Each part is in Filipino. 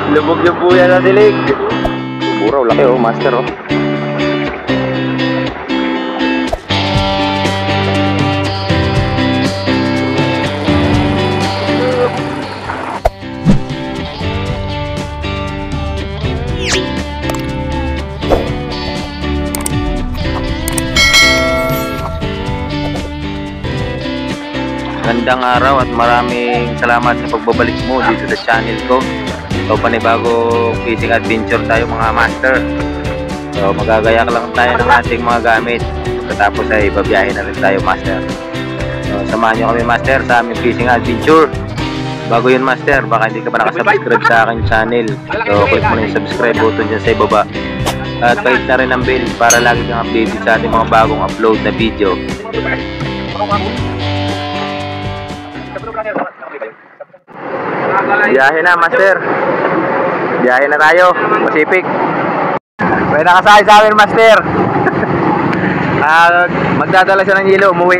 Lubog yung buya na dilig. Buraw, laki oh, master oh. Magandang araw at maraming salamat sa pagbabalik mo dito sa channel ko. So panibagong fishing adventure tayo mga master. So magagayak lang tayo ng ating mga gamit. Katapos ay babiyahe na rin tayo master. So samahan nyo kami master sa aming fishing adventure. Bago yun master, baka hindi ka pa nakasubscribe sa aking channel. So click mo na yung subscribe button dyan sa ibaba. At click na rin ang bell para lagi kang updated sa ating mga bagong upload na video. Biyahe na master. Biyahe na tayo Pacific. May nakasakay sa amin master. Magdadala siya ng yelo, umuwi.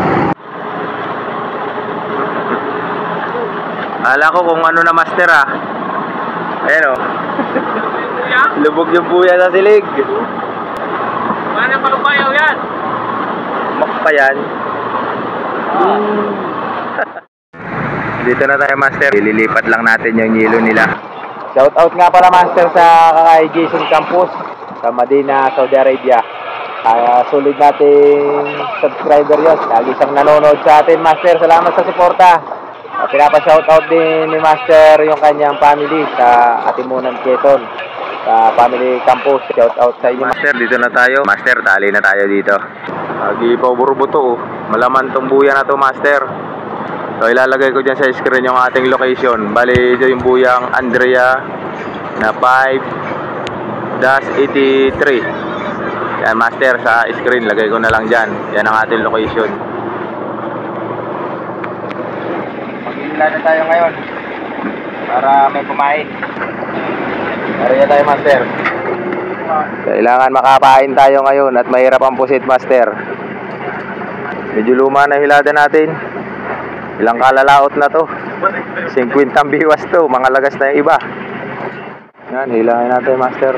Akala ko kung ano na master ah. Ayan o. Lubog yung buya sa silig. Ano palupayaw yan? Makpayan. Dito na tayo master, ililipat lang natin yung yelo nila. Shout out nga pala master sa kay Jason Campos sa Medina, Saudi Arabia. Sulit nating subscriber yun. Lagi siyang nanonood sa atin master. Salamat sa suporta. Pinapa-shout out din ni master yung kanyang family sa Atimunan Quezon, sa family Campos. Shout out sa inyo master. Dito na tayo master, tali na tayo dito. Lagi pa burubuto oh. Malaman tong buya na to master. So ilalagay ko dyan sa screen yung ating location. Bali ito yung buyang Andrea na 5-83. Yan master, sa screen lagay ko na lang dyan. Yan ang ating location. Mag-iila na tayo ngayon para may kumain. Para tayo master. Kailangan makapain tayo ngayon at mahirap ang pusit master. Medyo luma na hilada natin. Ilang kalalaot na to, 50 biwas to, mga lagas na yung iba. Yan, hilangin natin master.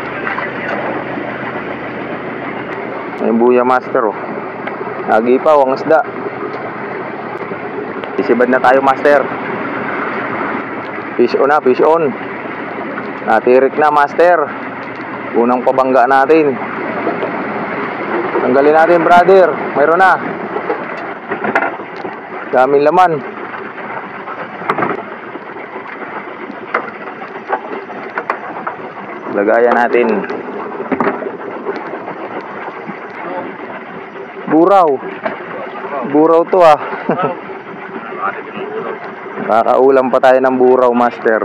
Yung buya master oh. Nagipaw ang isda. Isibad na tayo master. Fish on na, fish on. Natirik na master. Unang pabangga natin. Tanggalin natin brother. Mayroon na. Daming laman. Lagayan natin. Buraw. Buraw to ah. Kakaulam pa tayo ng buraw master.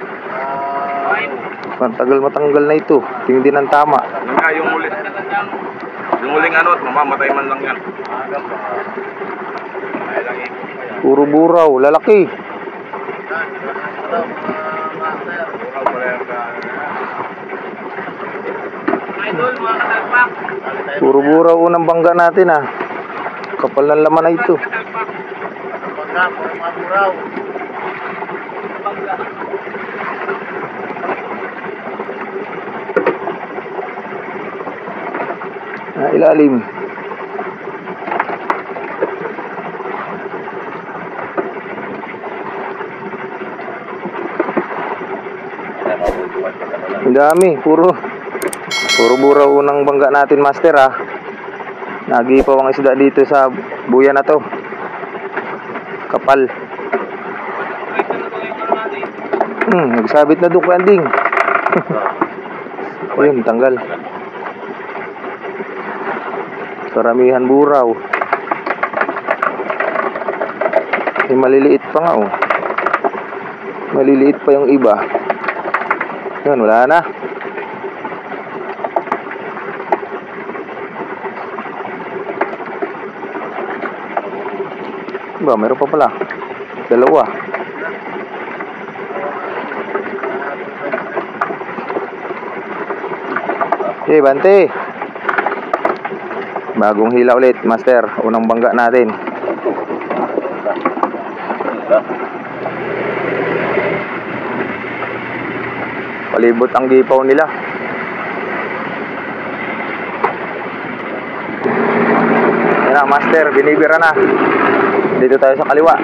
Matagal matanggal na ito. Hindi ng tama. Yung huling ano, mamamatay man lang yan. Puro buraw, lalaki. Puro buraw unang bangga natin ah. Kapal ng laman na ito. Ilalim. Ang dami, puro buraw unang bangga natin master ah. Nagipaw ang isda dito sa buya na to. Kapal. Nagsabit na doon kanding. Ayun, tanggal. Karamihan buraw. Maliliit pa nga oh. Maliliit pa yung iba. Yan, wala na. Ba, meron pa pala. Dalawa. Okay, bante. Bagong hila ulit, master. Unang bangga natin. Palibot ang gipaw nila. Yan na, master, binibira na. Dito tayo sa kaliwa.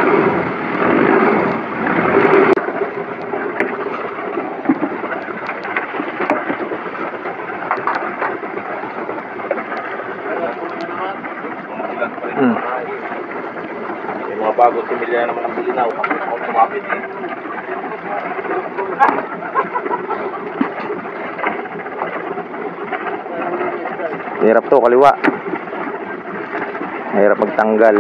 Yung mga bago similya naman ang bilinaw. Ako tumapit eh. Hirap to, kaliwa. Hirap magtanggal.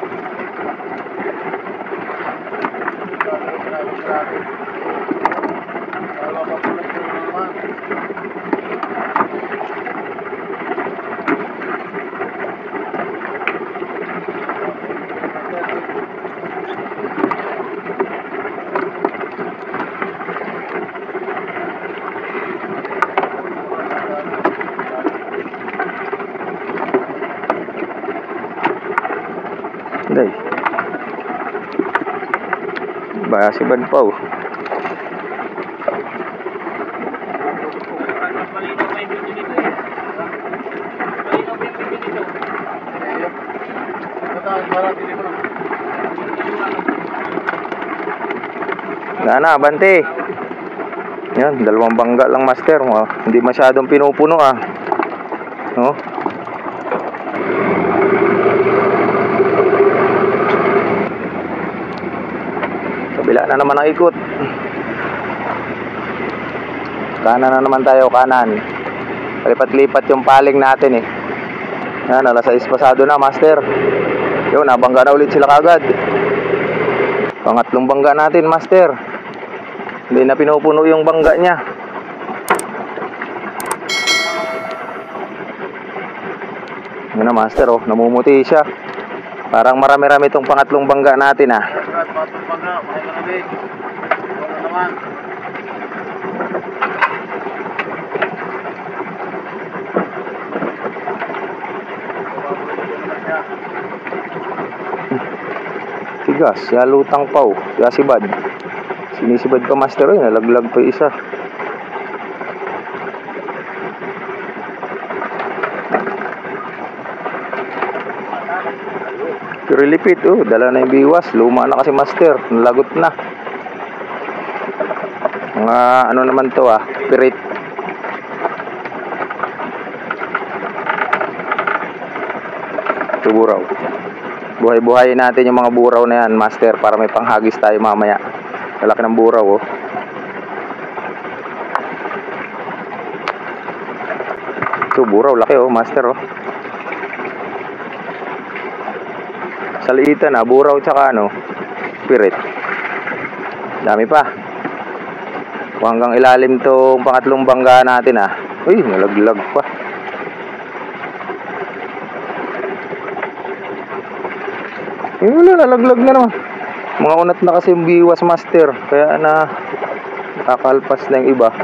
Day. Baya si Badpaw. Gana, bante. Yan, dalawang bangga lang, master. Hindi masyadong pinupuno ah. No? Kabila na naman ang ikot. Kanan na naman tayo, kanan. Palipat-lipat yung paling natin eh. Yan, alas 6 pasado na, master. Yun, nabangga na ulit sila kagad. Pangatlong bangga natin, master. Hindi na pinupuno yung bangga niya. Yan na, master, oh, namumuti siya. Parang marami-rami itong pangatlong bangga natin ah. Tigas, siya lutang paw, siya sibad. Sinisibad pa, master, oh, nalaglag pa isa. Pirilipit, oh, dala na yung biwas. Luma na kasi, master, nalagot na. Mga ano naman to ah, pirit. Ito buraw. Buhay-buhayin natin yung mga buraw na yan, master, para may panghagis tayo mamaya. Lalaki ng buraw, oh. Ito buraw, laki, oh, master, oh. Sa liitan ah, buraw tsaka ano, pirit. Dami pa. Hanggang ilalim tong pangatlong bangga natin ah. Uy, nalaglag pa. Wala, nalaglag na naman. Mga unat na kasi yung biwas, master. Kaya na nakakalpas na yung iba.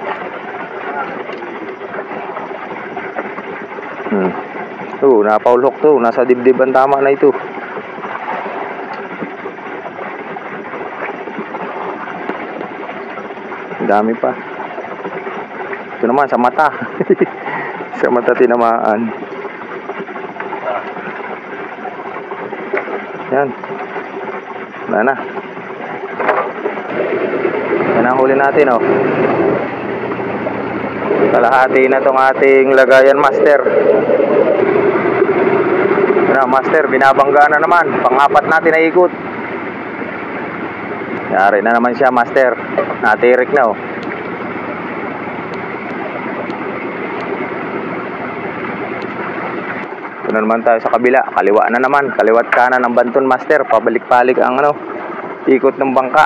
Napaulhok to. Nasa dibdib ang tama na ito. Dami pa. Ito naman sa mata. Sa mata tinamaan. Yan. Wala na. Yan ang huli natin, oh. Kalahati na tong ating lagayan, master. Yan, master, binabangga na naman. Pang-apat natin na ikot. Yari na naman siya, master. Natirik na, oh. Ito na naman tayo sa kabila. Kaliwa na naman. Kaliwat kanan ng banton, master. Pabalik-balik ang ano, ikot ng bangka.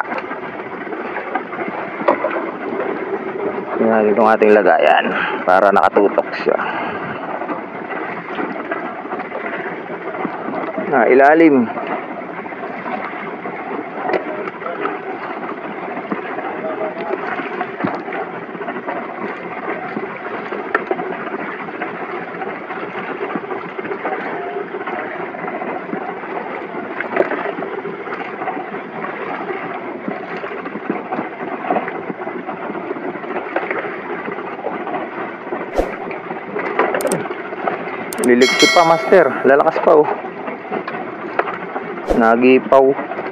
Yan itong ating lagayan para nakatutok siya. Ilalim. Liliksi pa, master. Lalakas pa, oh. Nagipaw.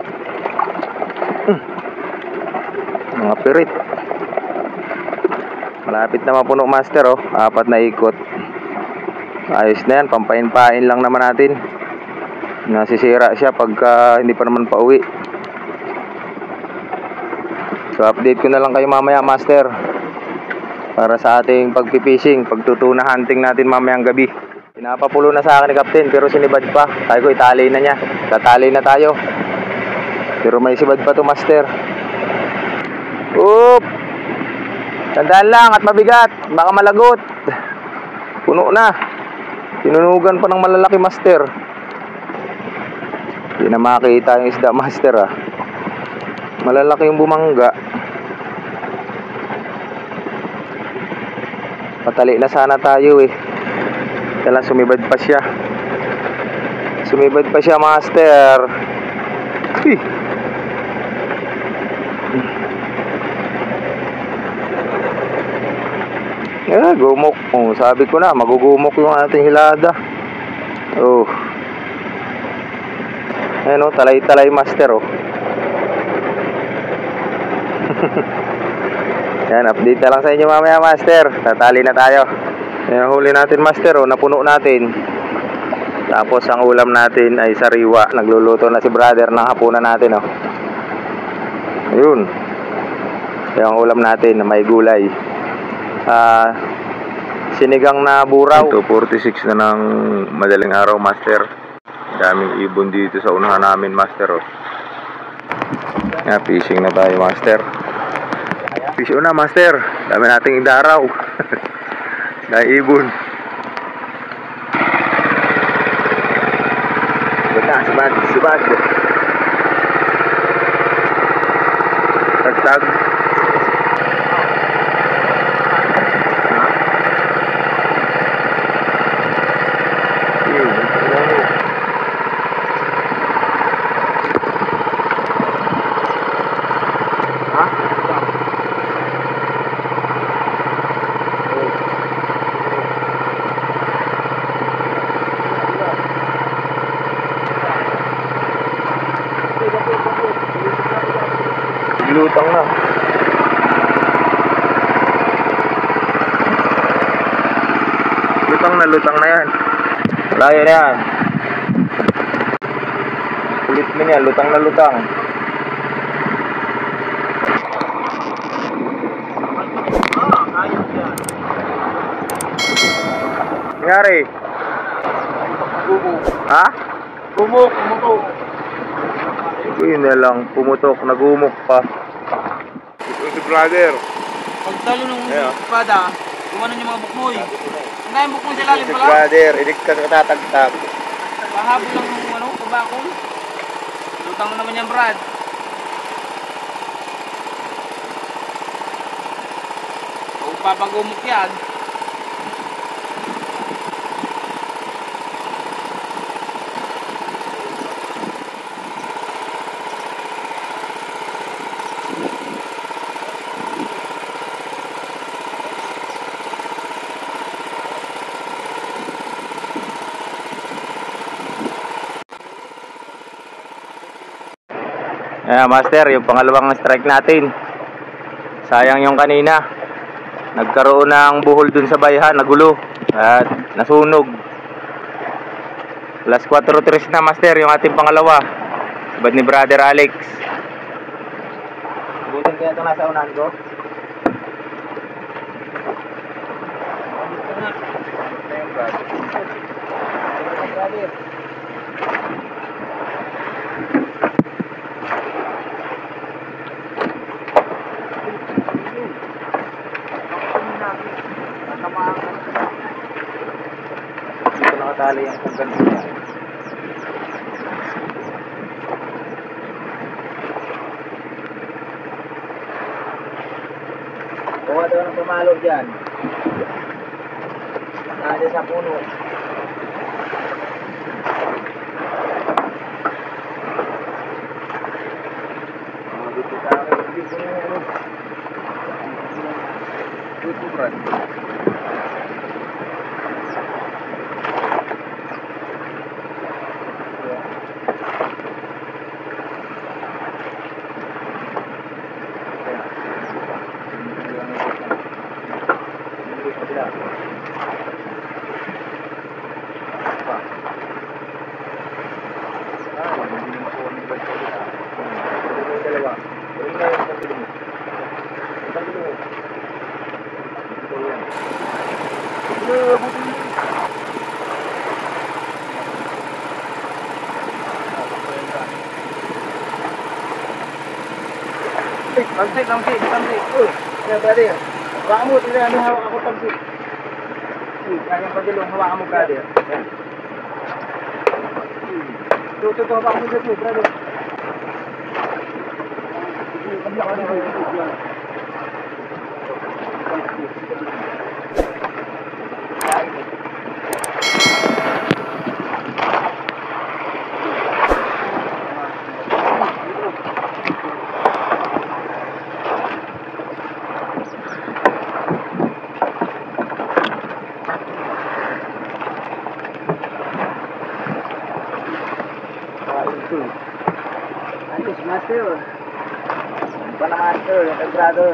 Mga pirit. Malapit na mapuno, master, oh. 4 na ikot. Ayos na yan. Pampain-pain lang naman natin. Nasisira siya pagka hindi pa naman pauwi. So, update ko na lang kayo mamaya, master. Para sa ating pagpipishing, pagtutuna hunting natin mamayang gabi. Pinapapulo na sa akin ni Captain, pero sinibad pa. Sabi ko, itali na niya. Tatali na tayo. Pero may sibad pa to, master. Oop! Tandaan lang at mabigat. Baka malagot. Puno na. Tinunugan pa ng malalaki, master. Hindi na makita yung isda, master, ah. Malalaki yung bumangga. Patali na sana tayo, eh. Kailan sumibad pa siya. Sumibad pa siya, master. Gumok. Oh, sabi ko na, magugumok yung ating hilada. Oh. Ayan, oh, talay-talay, master, oh. Yan, update na lang sa inyo mamaya, master. Tatali na tayo. Ayan, huli natin, master, oh. Napuno natin. Tapos ang ulam natin ay sariwa. Nagluluto na si brother ng hapunan natin, oh. Ayun. Yung ulam natin na may gulay. Sinigang na buraw. 2:46 na ng madaling araw, master. Daming ibon dito sa unahan namin, master, oh. Fishing na tayo, master. Fish na, master. Dami nating idaraw. Na ibon. Subad. Tagtag. Lutang na. Lutang na yan. Layo na yan. Kulit mo niya, lutang na lutang. Nangyari? Ha? Pumutok. Yun na lang, pumutok, nagumok pa. Ito si brother. Pagtalo nung espada, gumanon yung mga bukmoy. Ang dahil bukmoy sa lalim Si pala. brother, idik ka katatagtag. Pahabol lang yung kabakol. Lutang na naman yan, Brad. Kung papagumok yan. Ayan, master, yung pangalawang strike natin. Sayang yung kanina. Nagkaroon ng buhol dun sa bayhan, nagulo. At nasunog. Plus 4-3 na, master, yung ating pangalawa. Sabad ni brother Alex. Butin kaya ito nasa unahan ko. Dito nakatali yung pagganto niya. Kuha daw ng pumalo dyan. Nada sa puno. Dito sa akin. Dito na ano. Dito, Brad. sila. Hindi naman po kami balik sila. Ito yung dalawa. Ito na yung pagdili mo. Pagdili mo. Ito yan. Tamsik. Kaya brother, hawakan mo, tingnan ano hawak ako tamsik. Kanyang pagdilong, hawakan mo brother. Yan. Ito, hawakan mo dito brother. Ayos, master. Ba na master, yung brother.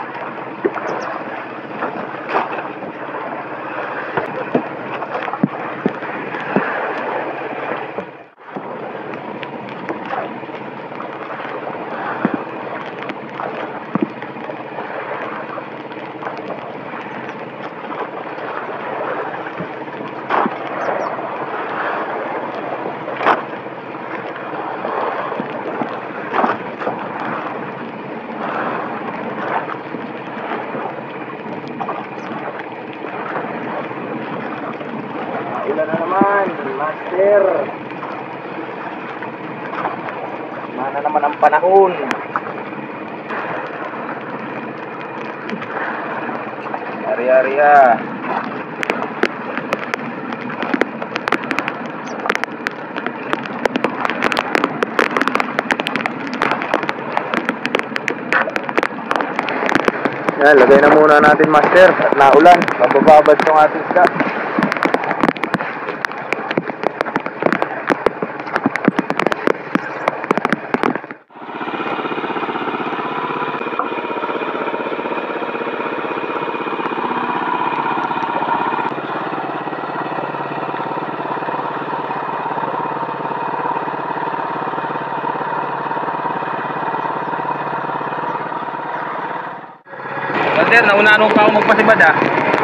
Ulan na naman, master. Mana naman ang panahon. Ari-ari. Yan, lagay na muna natin master at naulan, mabababad yung ating isda. Brother, nauna pa ako magpasibad ah.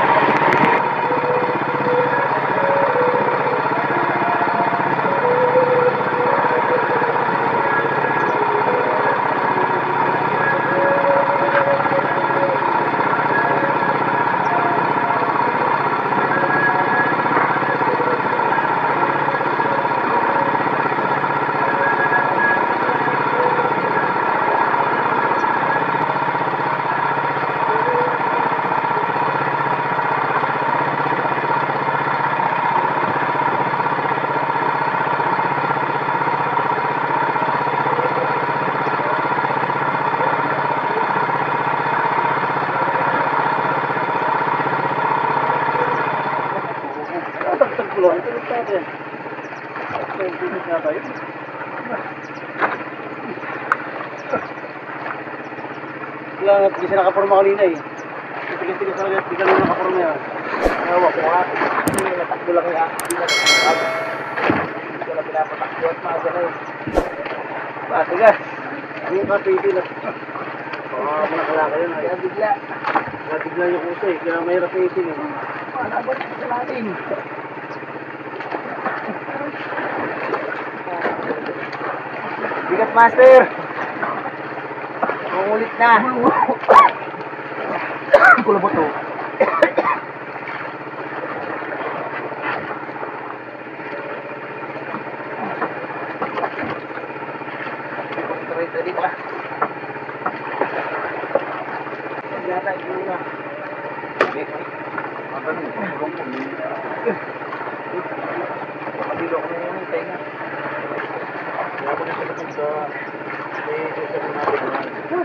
Kailangan at kasi nakaporma kanina eh. Tigas-tigas na ulit, di ka naman nakaporma yan. Nawa ko nga, hindi natakbo lang yung hindi na natakbo. Hindi ko na pinapatakbo at mga ganun. Tigas. Ano yung kapiti na? Oo, nakalaka yun. Kaya bigla. Kaya bigla yung kusa eh. Kaya may rapitin eh. Panabot sa natin. Bigat master. Umulit na. Kulabot to. Ready ba? Yata ito na. Kapatilo ko na yung tenga. Kaya ko na sila kung sa natin.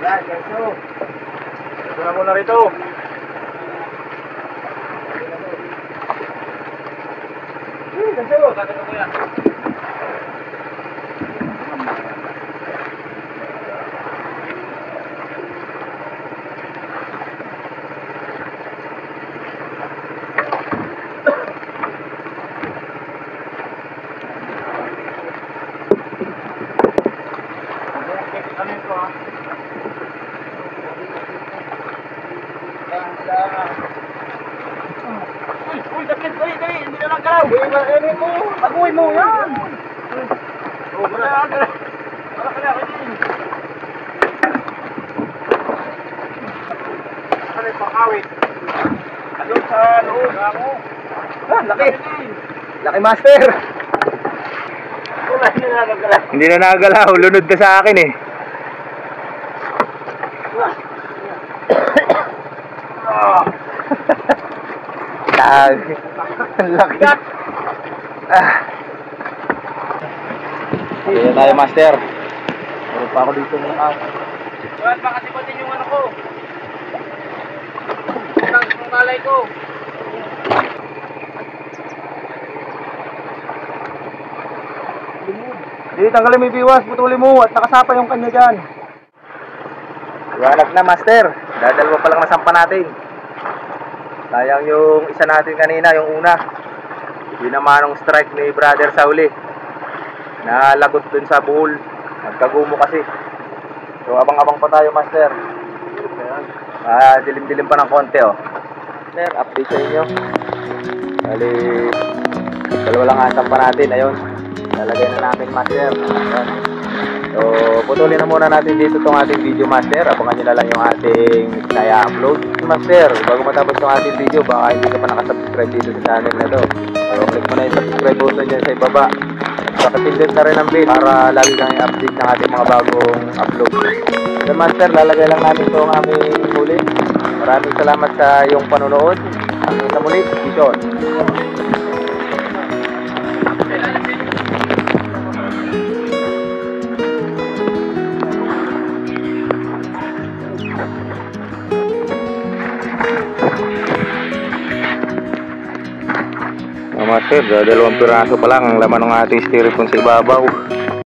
Yan, ganso. Ito na muna rito. Ganso. Tatalo ko yan. Ano ito ha? Uy, dapit, dali, hindi na lang galaw. Ano mo? Taguin mo yan. Oh, Wala ka na, Ano yung pakawit? Ano sa loob? Ah, laki. Laki, master. Wala na nagalaw. Hindi na nagalaw. Lunod na sa akin eh. Tag. Ang laki. Ah. Okay na tayo, master. Meron pa ako dito ng Wala pa kasi pati yung ano ko. Ang malay ko. Hindi, tanggalin mo yung biwas, putulin mo at nakasapa yung kanya dyan. Iwanag na, master. Dadalawa pa lang nasampa natin. Sayang yung isa natin kanina, yung una. Hindi naman ang strike ni brother sa uli. Nalagot dun sa buhol. Nagkagumo kasi. So abang-abang pa tayo, master. Dilim-dilim pa ng konti, oh. Master, update sa inyo. Bali, dalawa lang ang sampa natin, ayun. Lalagay na namin, master. Ayan. So, putulin na muna natin dito itong ating video, master. Abangan nyo na lang yung ating naya-upload. Master, bago matapos itong ating video, baka hindi ka pa nakasubscribe dito sa channel na to. So, click mo na yung subscribe button dyan sa ibaba. At pindot na rin ang bell para lagi kang i-update ng ating mga bagong upload. So, master, lalagay lang namin itong aming huli. Maraming salamat sa iyong panonood. Hanggang sa muli, Vision. Master, dalawang piraso pa lang ang laman ng ating styrofoam sa ibabaw.